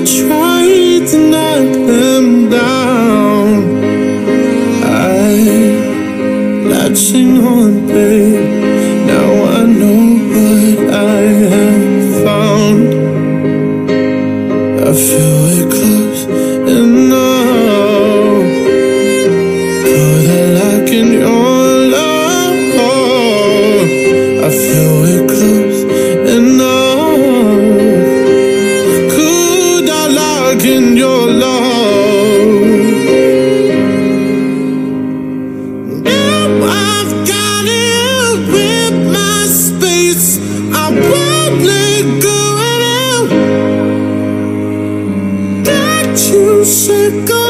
tried to knock them down. Latching on, babe. Now I know what I have found. I feel it close enough. Put a lock in your love. I feel it close enough. Could I lock in your love? Now I've got it with my space. I won't let go now that you said go.